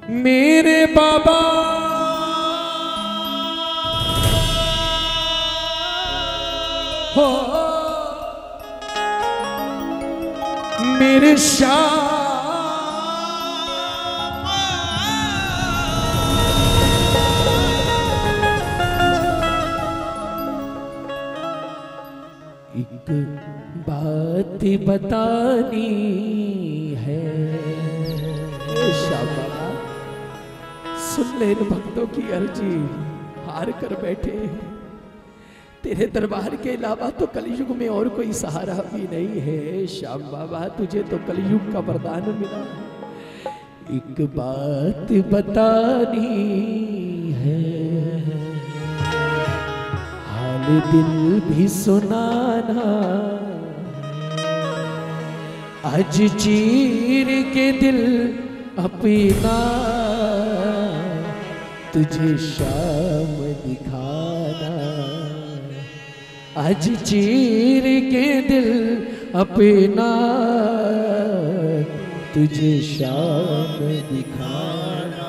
मेरे बाबा हो, मेरे शाह एक बात बतानी है। शाह बाबा सुन ले इन भक्तों की अर्जी, हार कर बैठे। तेरे दरबार के अलावा तो कलयुग में और कोई सहारा भी नहीं है। श्याम बाबा तुझे तो कलयुग का वरदान मिला। एक बात बतानी है, हाल दिल भी सुनाना। आज चीर के दिल अपना तुझे शाम दिखाना। आज चीर के दिल अपना तुझे शाम दिखाना।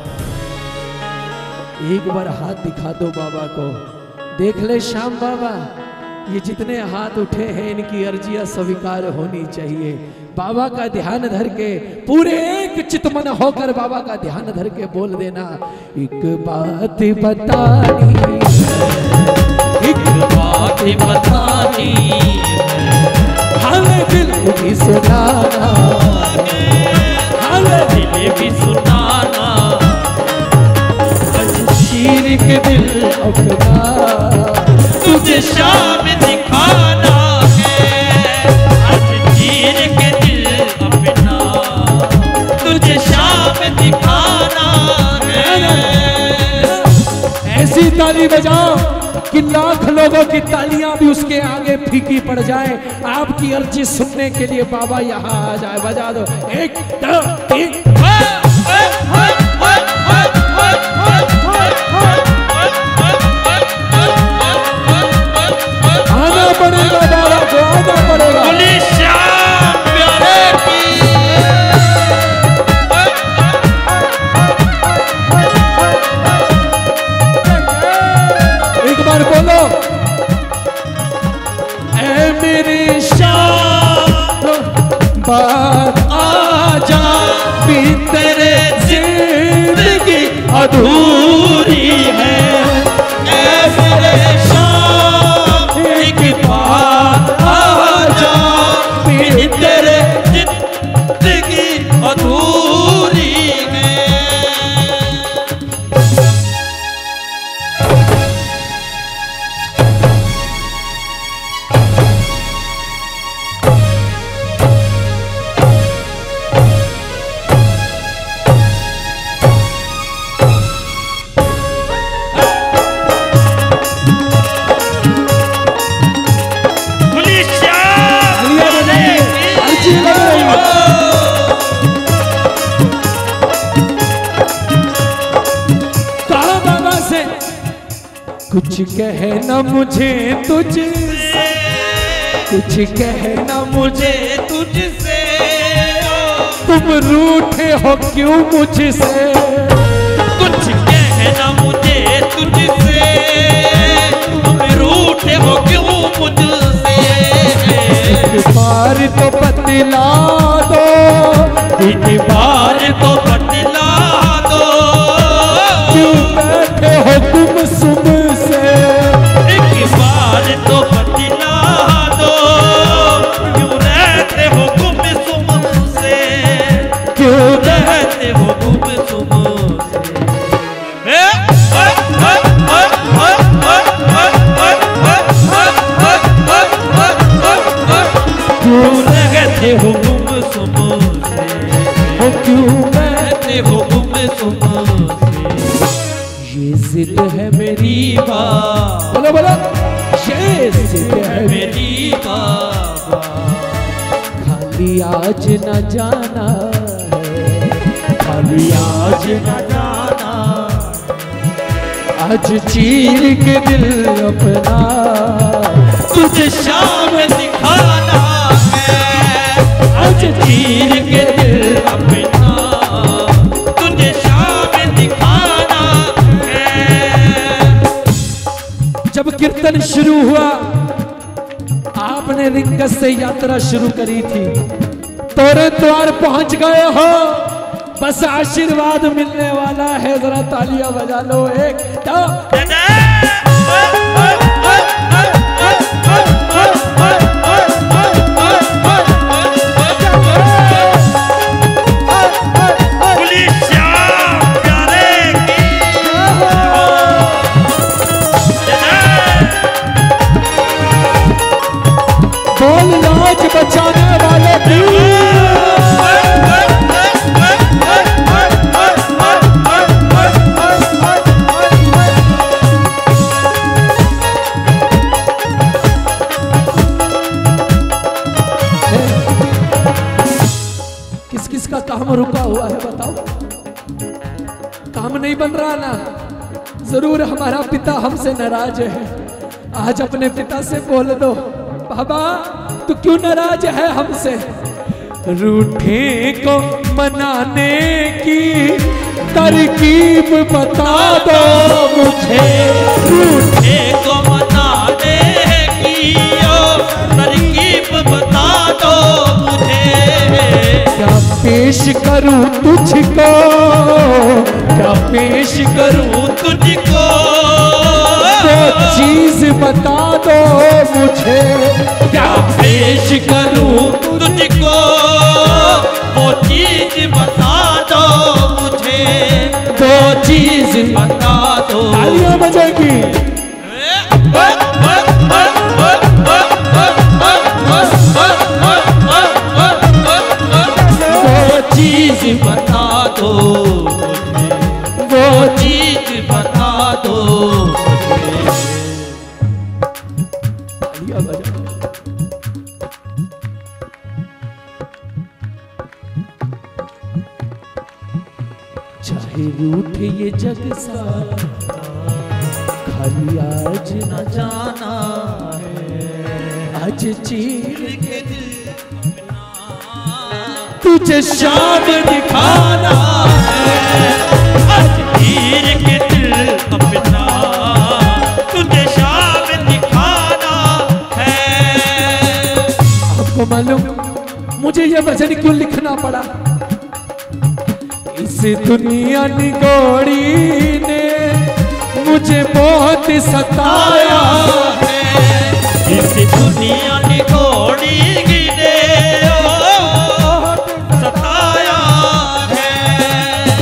एक बार हाथ दिखा दो बाबा को, देख ले श्याम बाबा ये जितने हाथ उठे हैं इनकी अर्जियां स्वीकार होनी चाहिए। बाबा का ध्यान धर के पूरे एक चितमन होकर बाबा का ध्यान धर के बोल देना, एक बात बतानी, एक बात बतानी, हाल दिल भी सुनाना, हाल दिल भी सुनाना। शीर के दिल अपना तुझे शाम दिखाना है। आज चीर के दिल अपना तुझे शाम दिखाना है। ऐसी ताली बजाओ कि लाख लोगों की तालियां भी उसके आगे फीकी पड़ जाए। आपकी अर्जी सुनने के लिए बाबा यहाँ आ जाए। बजा दो, 1 2 3। आना पड़ेगा बाबा को, आना पड़ेगा। एक बार बोलो, ऐ मेरे शाह बात आजा, भी तेरे जिंदगी अधूरी है। ऐ मेरे शाह एक बात आजा, भी तेरे जिंदगी अधूरी है। कुछ कहना मुझे तुझसे, कुछ कहना मुझे तुझसे, तुम रूठे हो क्यों मुझसे। कुछ कहना मुझे तुझसे, तुम रूठे हो क्यों मुझसे। एक बार तो बतला दो, एक बार तो बतला दो, क्यों बैठे हो तुम सुम से। एक बार तो बतला दो, क्यों रहते हो तुम सुम से, क्यों रहते हो तुम सुम से। क्यों रहते हो तुम सुम से, क्यों रहते हो तुम सुम से। ये जिद है मेरी बाबा, बोलो बोलो, ये जिद है मेरी बाबा। खाली आज न जाना है, खाली आज न जाना, आज चीर के दिल अपना तुझे शाम दिखाना है। आज चीर के दिल अपना तुझे कीर्तन शुरू हुआ, आपने रिंगत से यात्रा शुरू करी थी, तोरे द्वार पहुंच गए हो, बस आशीर्वाद मिलने वाला है। जरा तालियां बजा लो एक तो। बोल लाज बचाने वाले की किस किस का काम रुका हुआ है बताओ? काम नहीं बन रहा ना? जरूर हमारा पिता हमसे नाराज है। आज अपने पिता से बोल दो, बाबा तू क्यों नाराज है हमसे? रूठे को मनाने की तरकीब बता दो मुझे। रूठे को मनाने की तरकीब बता दो मुझे। क्या पेश करूं तुझको, क्या पेश करूं तुझको, वो चीज बता दो मुझे। क्या पेश करूं तुझको, वो चीज बता दो मुझे, वो चीज बता दो। तालियां बजेगी। वो चीज बता दो मुझे, वो चीज बता दो मुझे। चाहे रूठ ये जग सारा, खाली आज न जाना है आज चीर के दिल तुझे शाम दिखाना है। आज चीर के दिल अपना तुझे शाम दिखाना है। आपको मालूम मुझे ये भजन क्यों लिखना पड़ा? इस दुनिया निगोड़ी ने मुझे बहुत सताया है। इस दुनिया निगोड़ी ने सताया है।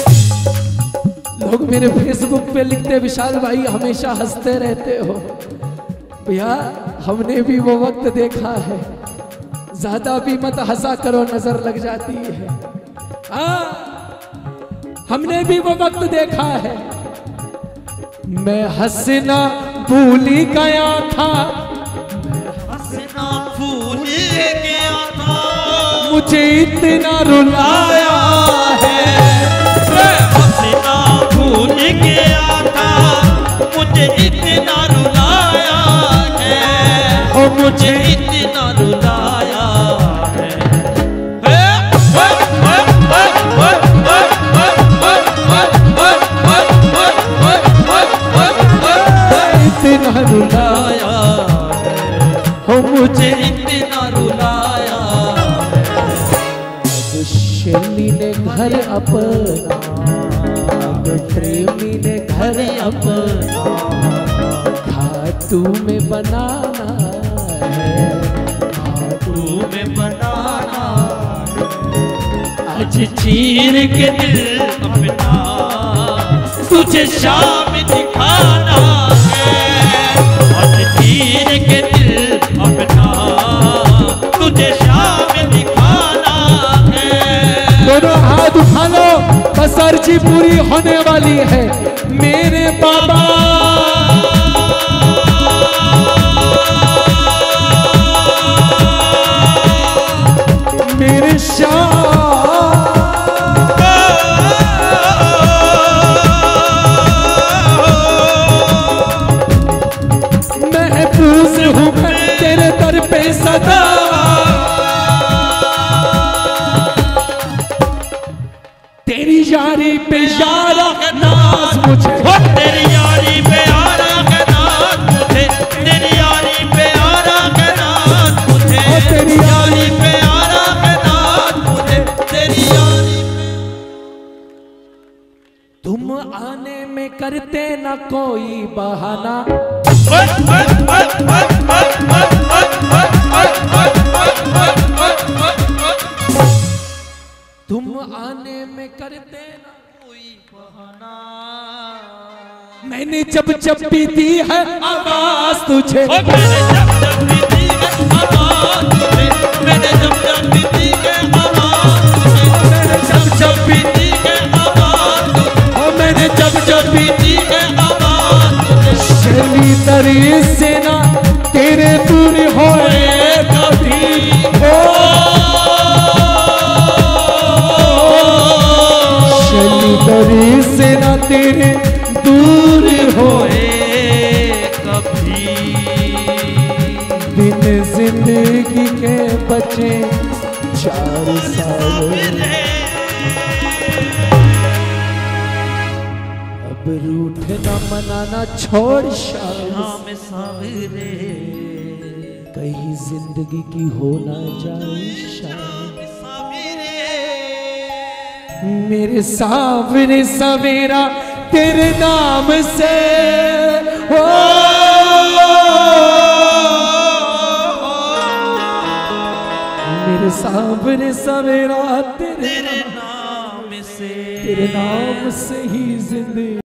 लोग मेरे फेसबुक पे लिखते, विशाल भाई हमेशा हंसते रहते हो। भैया हमने भी वो वक्त देखा है, ज्यादा भी मत हंसा करो, नजर लग जाती है। हाँ हमने भी वो वक्त देखा है। मैं हंसना भूल गया था, हंसना भूल गया था, मुझे इतना रुलाया है। मैं हंसना भूल गया था, मुझे इतना रुलाया है। ओ मुझे इतना रुलाया है। इतना रुलाया हो, मुझे इतना रुलाया। अब शैली ने घर अपना, अब प्रेमी ने घर अपना, खातू में बनाना है, खातू में बनाना। आज चीर के दिल अपना तुझे शाम दिखाना है। आज चीर के दिल अपना तुझे शाम दिखाना है। दोनों हाथ उठा लो, बस अर्जी पूरी होने वाली है। मेरे बाबा मेरे शाह महफूज हूँ मैं तेरे दर पे सदा। तेरी यारी पे यारा नाज मुझे, तेरी यारी पे यारा का नाज मुझे, आने में करते ना कोई बहाना, तुम आने में करते ना कोई बहाना। मैंने जब जब भी दी है आवाज तुझे, मैंने जब जब भी दी है आवाज तुझे, मैंने जब जब भी दी है आवाज तुझे, मैंने जब जब भी दी है आवाज तुझे, मैंने जब जब भी दी है आवाज तुझे। चली तरी से ना तेरे दूर होए कभी हो, चली तरी से ना तेरे दूर होए कभी। दिन जिंदगी के बचे 4 साल, अब रूठना मनाना छोड़ शाम सावरे, कहीं जिंदगी की हो ना जाए शाम। मेरे सावरे सवेरा तेरे नाम से हो, मेरे सावरे सवेरा तेरे नाम से ही जिंदगी